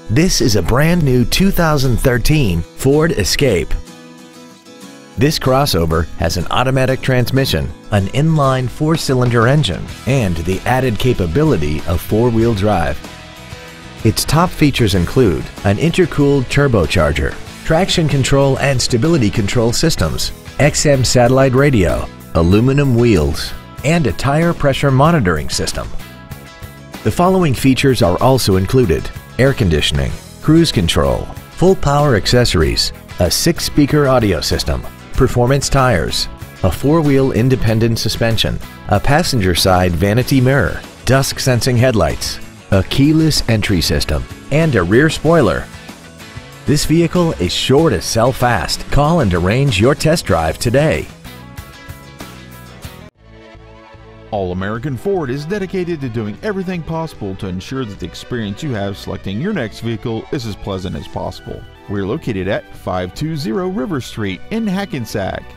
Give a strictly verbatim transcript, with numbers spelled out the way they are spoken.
This is a brand new two thousand thirteen Ford Escape. This crossover has an automatic transmission, an inline four-cylinder engine, and the added capability of four-wheel drive. Its top features include an intercooled turbocharger, traction control and stability control systems, X M satellite radio, aluminum wheels, and a tire pressure monitoring system. The following features are also included: air conditioning, cruise control, full power accessories, a six-speaker audio system, performance tires, a four-wheel independent suspension, a passenger side vanity mirror, dusk sensing headlights, a keyless entry system, and a rear spoiler. This vehicle is sure to sell fast. Call and arrange your test drive today. All American Ford is dedicated to doing everything possible to ensure that the experience you have selecting your next vehicle is as pleasant as possible. We're located at five two zero River Street in Hackensack.